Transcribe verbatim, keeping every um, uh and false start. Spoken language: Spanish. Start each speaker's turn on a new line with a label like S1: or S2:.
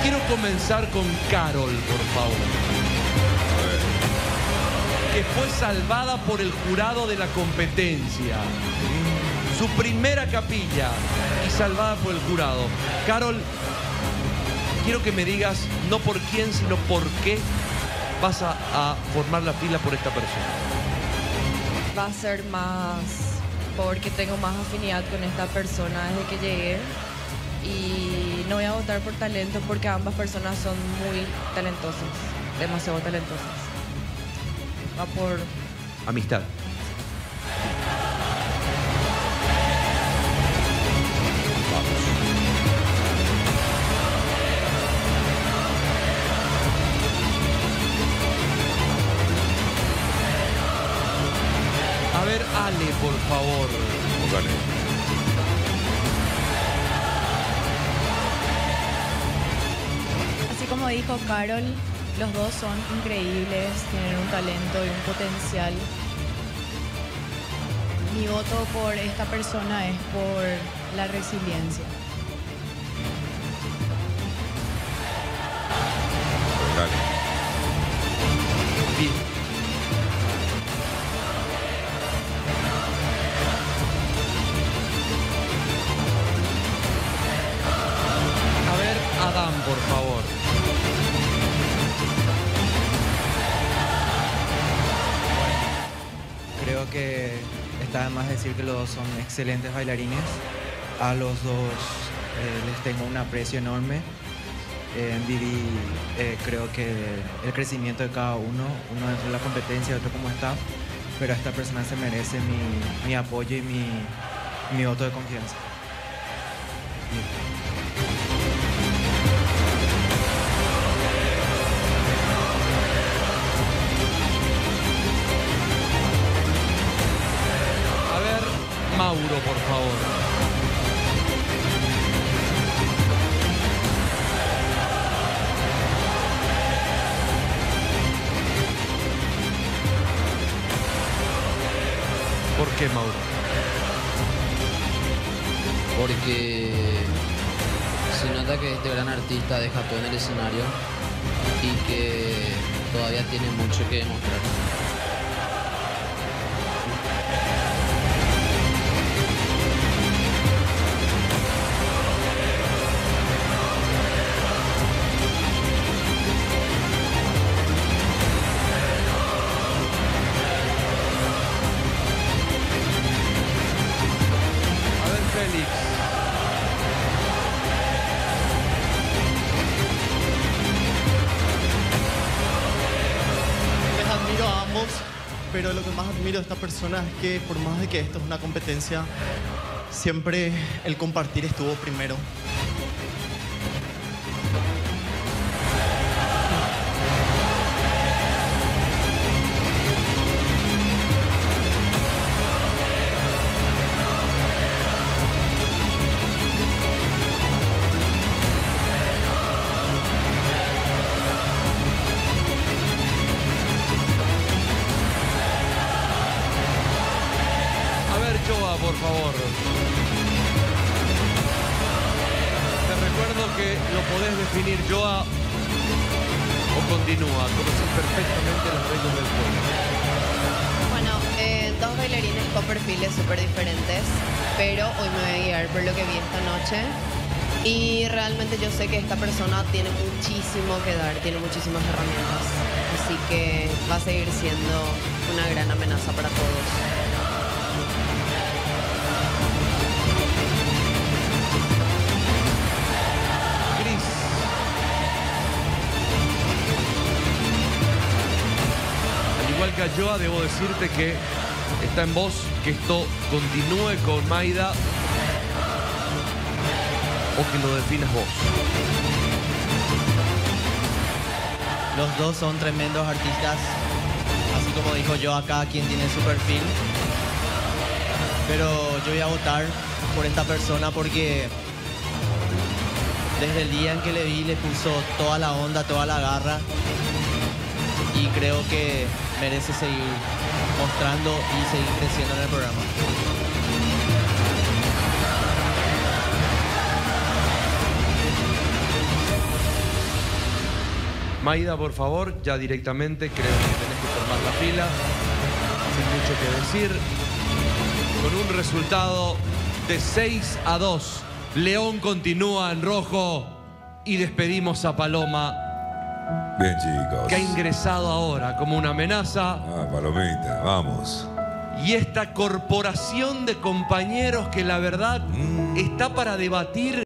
S1: Quiero comenzar con Carol, por favor. Que fue salvada por el jurado de la competencia. Su primera capilla y salvada por el jurado. Carol, quiero que me digas no por quién, sino por qué vas a, a formar la fila por esta persona.
S2: Va a ser más porque tengo más afinidad con esta persona desde que llegué. Y no voy a votar por talento porque ambas personas son muy talentosas, demasiado talentosas. Va por
S1: amistad. Vamos. A ver, Ale, por favor. Dale.
S3: Como dijo Carol, los dos son increíbles, tienen un talento y un potencial. Mi voto por esta persona es por la resiliencia.
S1: Dale. Bien. A ver, Adán, por favor.
S4: Creo que está de más decir que los dos son excelentes bailarines. A los dos eh, les tengo un aprecio enorme. Eh, viví, eh, creo que el crecimiento de cada uno, uno dentro de la competencia y otro como está, pero esta persona se merece mi, mi apoyo y mi, mi voto de confianza. Bien.
S1: Mauro, por favor. ¿Por qué, Mauro?
S5: Porque se nota que este gran artista deja todo en el escenario y que todavía tiene mucho que demostrar.
S1: Félix.
S6: Les admiro a ambos, pero lo que más admiro de esta persona es que por más de que esto es una competencia, siempre el compartir estuvo primero.
S1: Joa, por favor. Te recuerdo que lo podés definir Joa o continúa. Conoces perfectamente los reglas del juego.
S7: Bueno, eh, dos bailarines con perfiles súper diferentes, pero hoy me voy a guiar por lo que vi esta noche. Y realmente yo sé que esta persona tiene muchísimo que dar, tiene muchísimas herramientas. Así que va a seguir siendo una gran amenaza para todos.
S1: Igual que a Joa, debo decirte que está en vos que esto continúe con Maida o que lo definas vos.
S8: Los dos son tremendos artistas, así como dijo yo acá, quien tiene su perfil. Pero yo voy a votar por esta persona porque desde el día en que le vi le puso toda la onda, toda la garra. Y creo que merece seguir mostrando y seguir creciendo en el programa.
S1: Maida, por favor, ya directamente creo que tenés que formar la fila. Sin mucho que decir. Con un resultado de seis a dos. León continúa en rojo y despedimos a Paloma.
S9: Bien, chicos.
S1: Que ha ingresado ahora como una amenaza.
S9: Ah, Palomita, vamos.
S1: Y esta corporación de compañeros que la verdad está para debatir